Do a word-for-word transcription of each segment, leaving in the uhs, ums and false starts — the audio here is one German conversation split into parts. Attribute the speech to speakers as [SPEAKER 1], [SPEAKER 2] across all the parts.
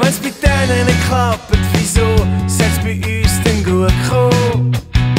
[SPEAKER 1] wenn's bei denen nicht klappt, wieso soll's bei uns denn gut kommen?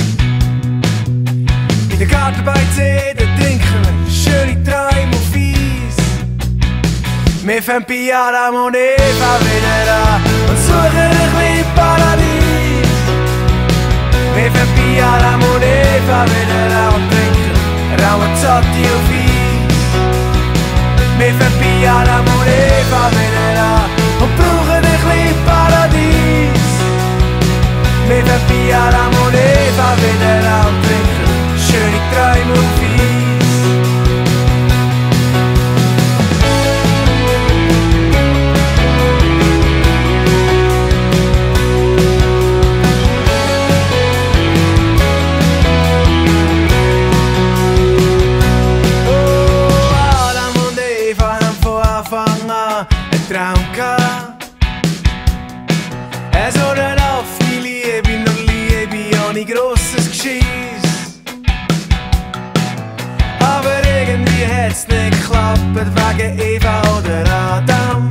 [SPEAKER 1] In der Gartenbeize, da trinken wir schöne Träume auf Eis. Wir fangen bei Adam und Eva wieder an und suchen ein bisschen Paradies. Wir fangen bei Adam und Eva wieder an und trinken Ramazzotti auf Eis. Wir fangen bei Adam und Eva wieder an und brauchen ein bisschen Paradies. Wir fangen bei Adam und Eva wieder an und trinken schöne Träume auf Eis. Traum gehabt. Es wurde eine offene Liebe, nur Liebe ohne grosses Geschiss. Aber irgendwie hat's nicht geklappt, wegen Eva oder Adam.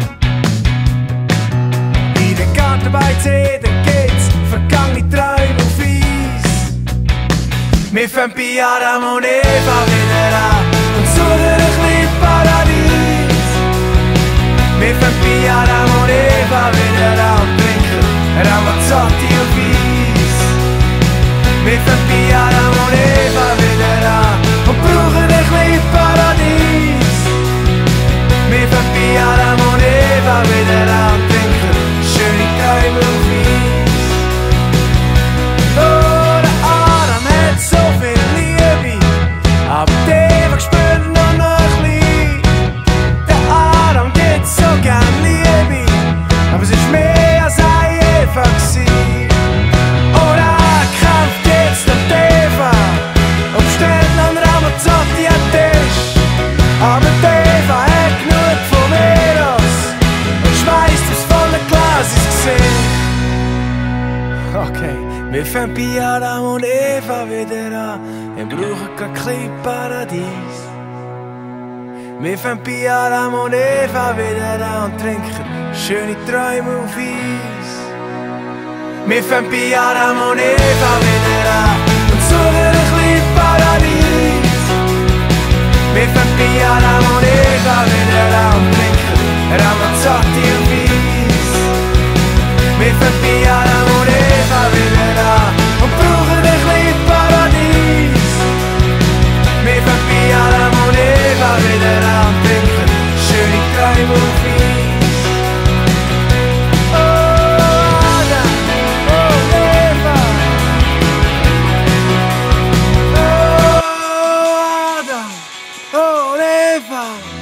[SPEAKER 1] In der Gartenbeize, da geht's vergangene Träume auf Eis. Wir fangen bei Adam und Eva wieder an und suchen ein bisschen Paradies. Wir fangen bei Adam und Eva wieder an und trinken Ramazzotti auf Eis. Wir fangen bei Adam und Eva wieder an und brauchen ein bisschen Paradies. Wir fangen bei Adam und Eva wieder an und trinken schöne Träume auf Eis. Oh, der Adam hat so viel Liebe, aber die Eva spürt nur noch ein bisschen. Der Adam geht so gern Liebe, aber es ist mehr als eine Eva gewesen. Oh, der Kampf geht's nach Eva, und bestellt noch einen Ramazzotti an den Tisch. Aber die Eva hat genug von Eros und schmeißt aufs volle Glas ins Gesicht. Okay, wir fangen bei Adam und Eva wieder an, wir brauchen kein kleines Paradies. Wir fangen bei Adam und Eva wieder an und trinken schöne Träume auf Eis. Wir fangen bei Adam und Eva wieder an und suchen ein bisschen Paradies. Wir fangen bei Adam und Eva wieder an und trinken Ramazzotti auf Eis. Wir fangen bei Adam und Eva wieder an und brauchen ein bisschen Paradies. Wir fangen bei Adam und Eva wieder an und trinken schöne Träume auf Eis. Oh Adam, oh Eva. Oh Adam, oh Eva.